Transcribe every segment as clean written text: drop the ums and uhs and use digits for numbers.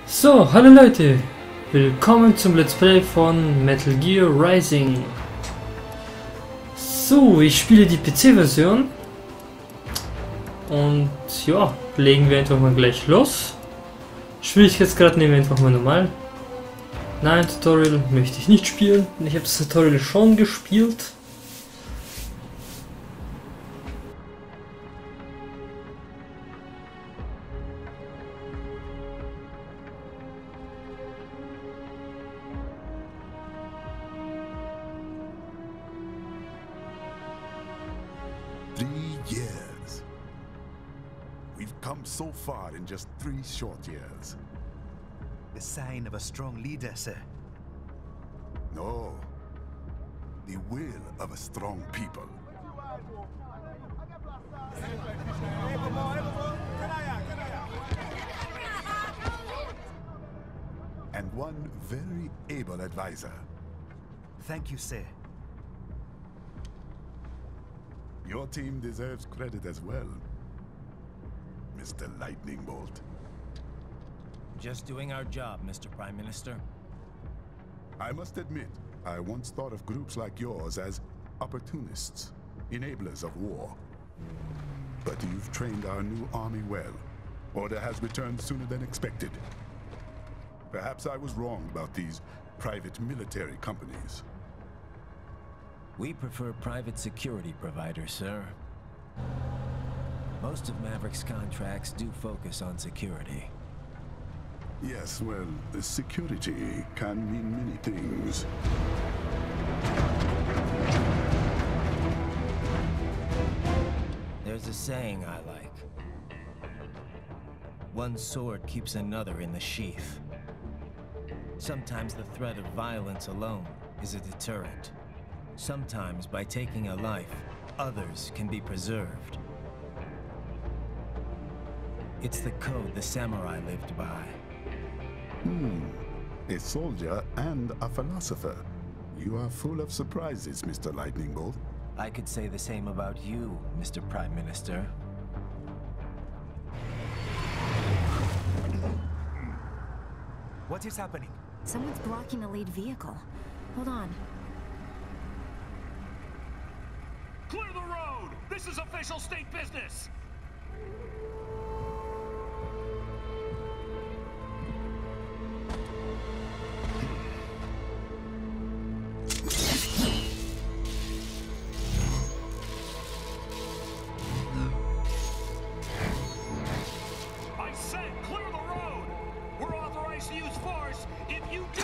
So, hallo Leute, willkommen zum Let's Play von Metal Gear Rising. So, ich spiele die PC-Version und ja, legen wir einfach mal gleich los. Schwierigkeitsgrad nehmen wir einfach mal normal. Nein, Tutorial möchte ich nicht spielen, ich habe das Tutorial schon gespielt. Years. We've come so far in just 3 short years. The sign of a strong leader, sir. No. The will of a strong people. And one very able advisor. Thank you, sir. Your team deserves credit as well, Mr. Lightning Bolt. Just doing our job, Mr. Prime Minister. I must admit, I once thought of groups like yours as opportunists, enablers of war. But you've trained our new army well. Order has returned sooner than expected. Perhaps I was wrong about these private military companies. We prefer private security providers, sir. Most of Maverick's contracts do focus on security. Yes, well, security can mean many things. There's a saying I like. One sword keeps another in the sheath. Sometimes the threat of violence alone is a deterrent. Sometimes, by taking a life, others can be preserved. It's the code the samurai lived by. A soldier and a philosopher. You are full of surprises, Mr. Lightning Bolt. I could say the same about you, Mr. Prime Minister. What is happening? Someone's blocking the lead vehicle. Hold on. Clear the road! This is official state business! I said clear the road! We're authorized to use force if you do!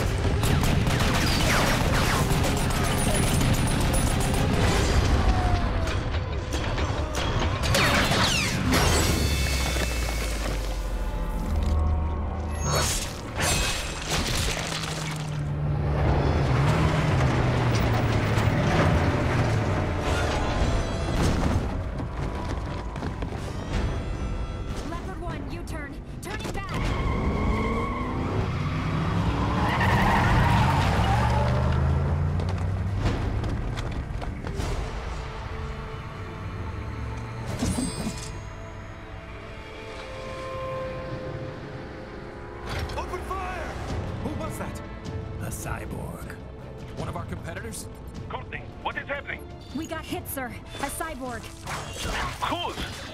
Leopard 1, U-turn. Turning back. Open fire! Who was that? A cyborg. One of our competitors? Courtney, what is happening? We got hit, sir. A cyborg. Who's?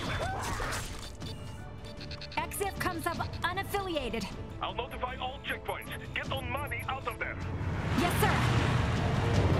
XF comes up unaffiliated. I'll notify all checkpoints. Get on money out of there. Yes, sir.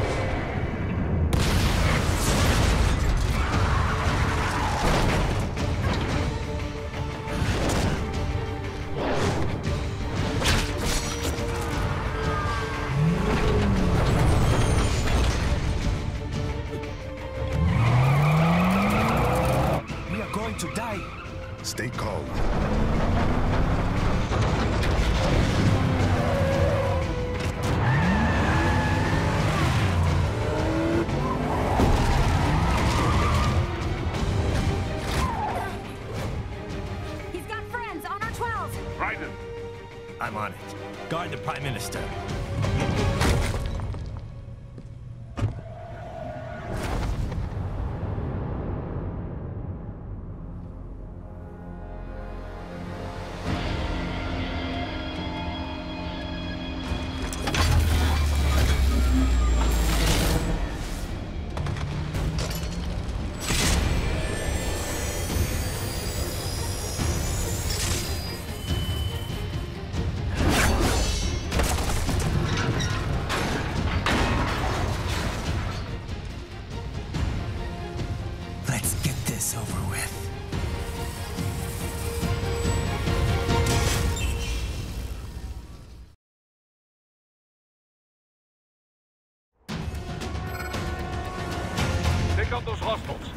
We are going to die. Stay calm. He's got friends on our 12. Raiden, I'm on it. Guard the Prime Minister. hostiles.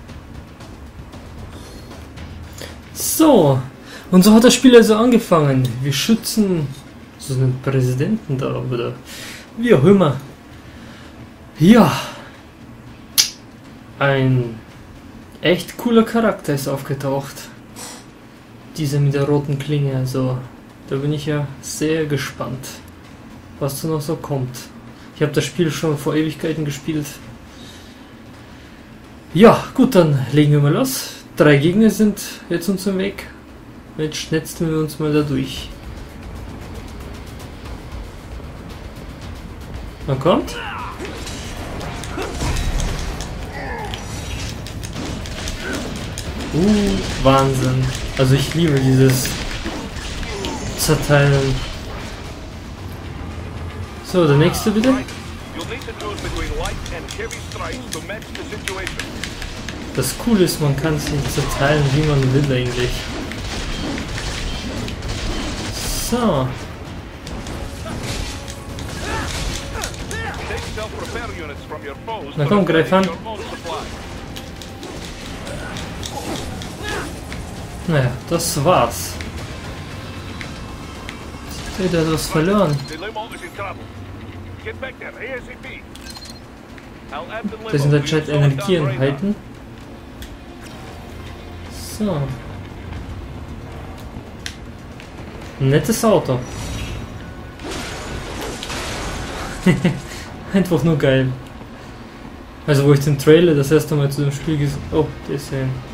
So, und so hat das Spiel also angefangen. Wir schützen so einen Präsidenten da, oder wie auch immer. Ja, ein echt cooler Charakter ist aufgetaucht. Dieser mit der roten Klinge, also da bin ich ja sehr gespannt, was da noch so kommt. Ich habe das Spiel schon vor Ewigkeiten gespielt. Ja, gut, dann legen wir mal los. 3 Gegner sind jetzt uns im Weg. Jetzt schnetzen wir uns mal da durch. Man kommt. Wahnsinn. Also ich liebe dieses Zerteilen. So, der nächste bitte. Das Coole ist, man kann sich zerteilen, wie man will eigentlich. So. Na komm, greif an. Naja, das war's. Jetzt hat er etwas verloren. Das sind anscheinend Energieeinheiten. So. Nettes Auto. Einfach nur geil. Also wo ich den Trailer das erste Mal zu dem Spiel gesehen habe. Oh, der ist ja...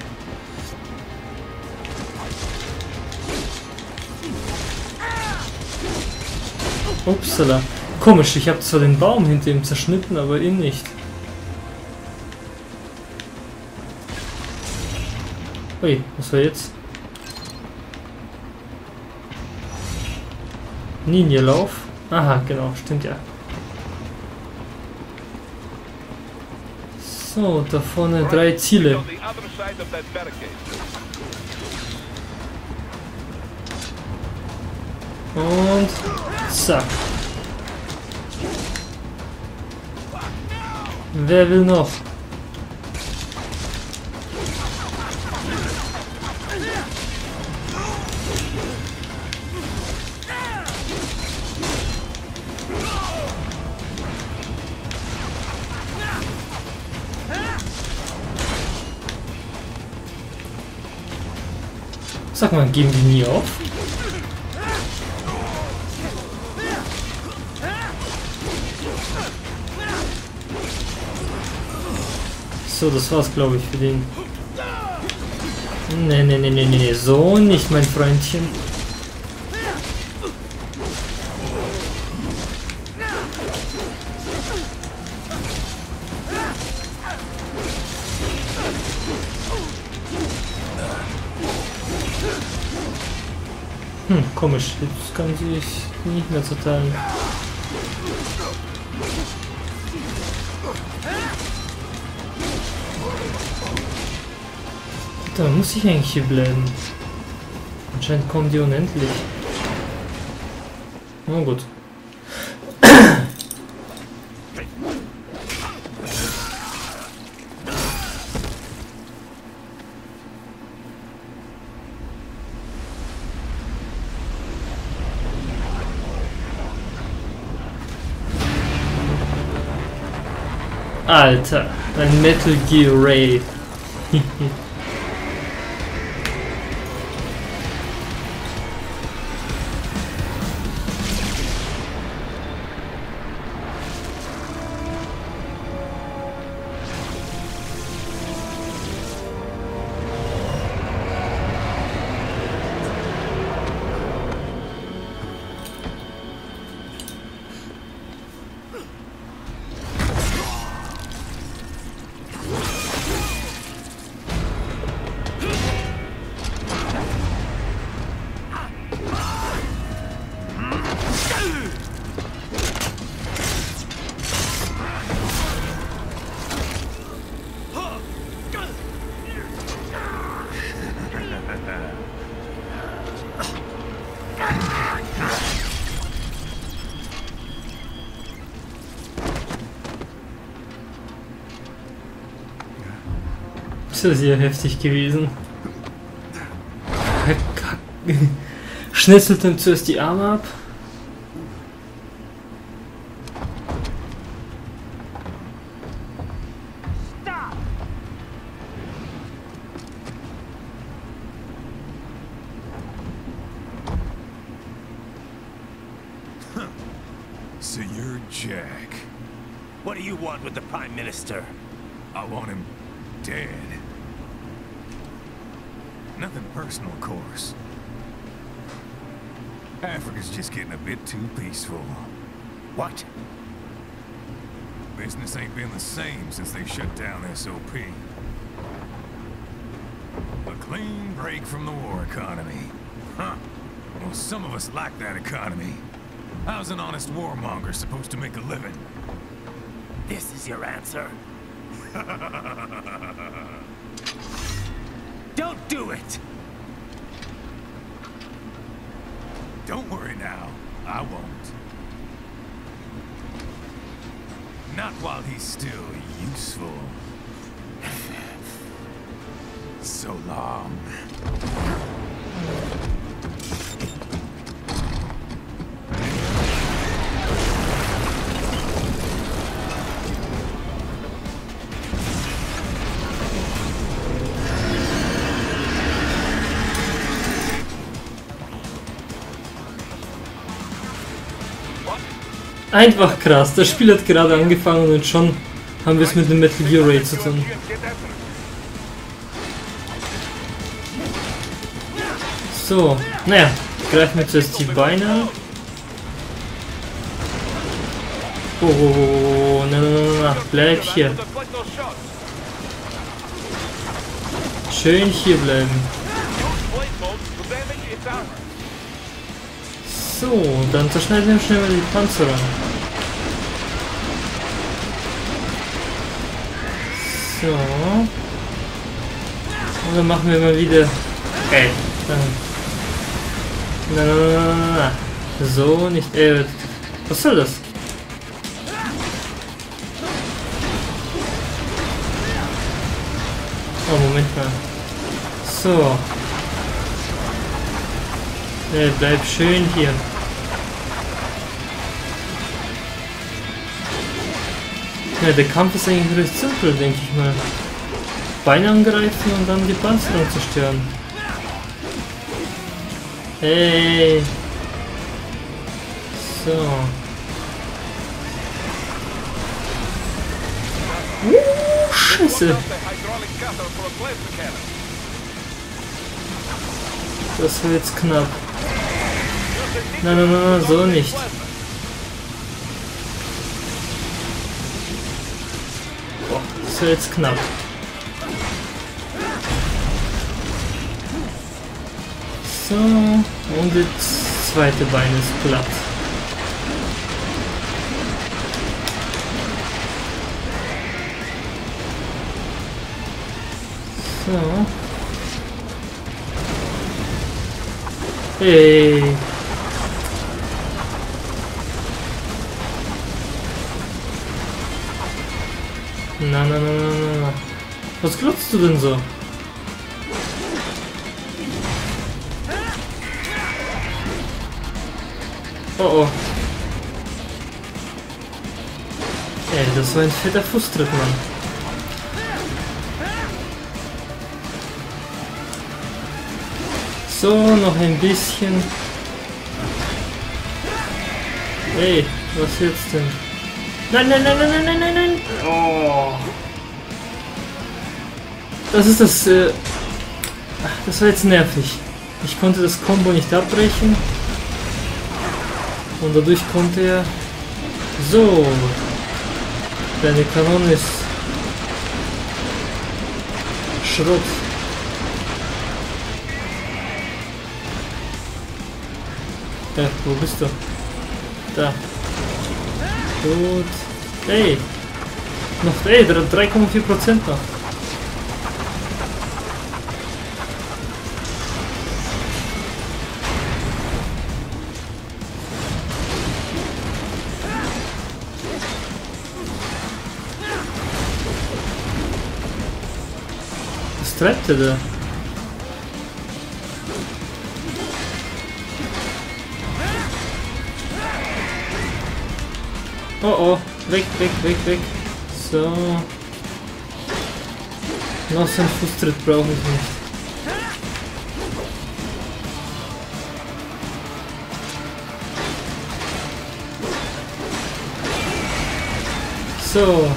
Upsala. Komisch, ich habe zwar den Baum hinter ihm zerschnitten, aber ihn nicht. Ui, was war jetzt? Ninja-Lauf. Aha, genau, stimmt ja. So, da vorne 3 Ziele. Und zack. Wer will noch? Sag mal, geben die nie auf? So, das war's, glaube ich, für den. Nee, so nicht, mein Freundchen. Komisch, jetzt kann sie sich nicht mehr zerteilen. Da muss ich eigentlich hier bleiben. Anscheinend kommen die unendlich. Na gut. Alter, ein Metal Gear Ray. Das ist ja heftig gewesen. Schnitzelt ihm zuerst die Arme ab. So you're Jack. What do you want with the Prime Minister? I want him dead. Nothing personal, of course. Africa's just getting a bit too peaceful. What? Business ain't been the same since they shut down SOP. A clean break from the war economy. Huh. Well, some of us like that economy. How's an honest warmonger supposed to make a living? This is your answer? Don't do it! Don't worry now. I won't. Not while he's still useful. So long. Einfach krass, das Spiel hat gerade angefangen und schon haben wir es mit dem Metal Gear Raid zu tun. So, naja, greifen wir zuerst die Beine an. Oh, na, bleib hier. Schön hier bleiben. So, dann zerschneiden wir schnell mal die Panzer an. So. Und dann machen wir mal wieder. Okay. Na. So nicht. Was soll das? Oh, Moment mal. So. Bleib schön hier. Ja, der Kampf ist eigentlich recht simpel, denke ich mal. Beine angreifen und dann die Panzerung zerstören. Hey. So. Scheiße. Das wird jetzt knapp. Nein, so nicht. Boah, das wird jetzt knapp. So, und das zweite Bein ist platt. So. Hey. Na. Was glotzt du denn so? Oh. Ey, das war ein fetter Fußtritt, Mann. So, noch ein bisschen. Hey, was jetzt denn? Nein. Oh. Das ist das, das war jetzt nervig. Ich konnte das Combo nicht abbrechen. Und dadurch konnte er... So. Deine Kanone ist... Schrott. Ja, wo bist du? Da. Gut. Ey. Noch, ey, 3,4% noch. Was treibt er da? Oh oh, weg, weg, weg, weg. So. Noch so einen Fußtritt brauche ich nicht. So.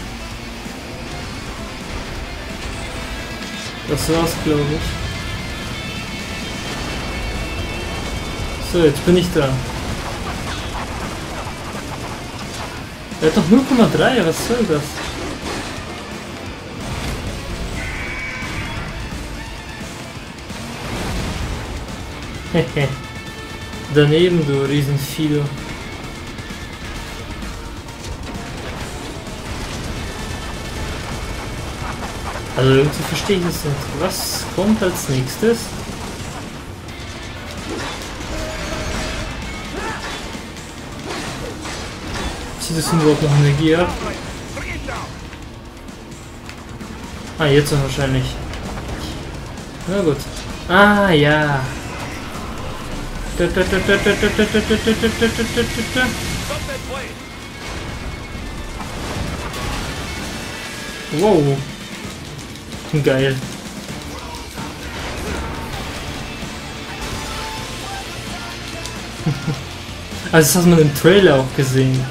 Das war's, glaube ich. So, jetzt bin ich dran. Er hat doch 0,3, was soll das? Hehe. Daneben, du Riesenfido. Also irgendwie verstehe ich es nicht. Was kommt als nächstes? Zieht das überhaupt noch Energie ab? Ah, jetzt wahrscheinlich. Na gut. Ah, ja. Wow. Geil. Also das hat man im Trailer auch gesehen.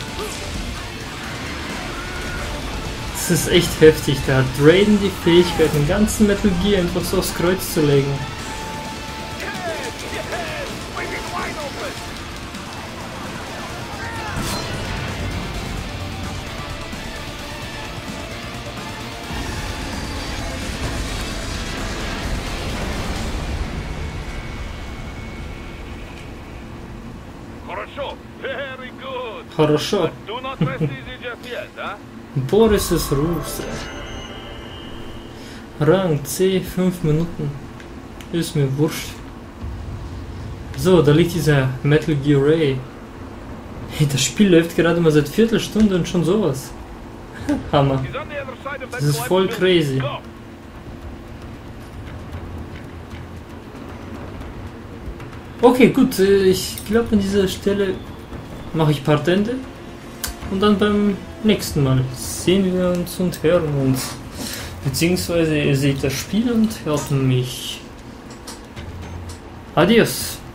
Das ist echt heftig. Da hat Raiden die Fähigkeit, den ganzen Metal Gear einfach so aufs Kreuz zu legen. Very good. Хорошо. Do not rest easy just yet, huh? Boris ist Rus. Rang C, 5 Minuten. Ist mir wurscht. So, da liegt dieser Metal Gear Ray. Hey, das Spiel läuft gerade mal seit Viertelstunde und schon sowas. Hammer. He's on the other side of that Das ist voll glass crazy. building. Go. Okay, gut. Ich glaube, an dieser Stelle mache ich Partende. Und dann beim nächsten Mal sehen wir uns und hören uns. Beziehungsweise ihr seht das Spiel und hört mich. Adios.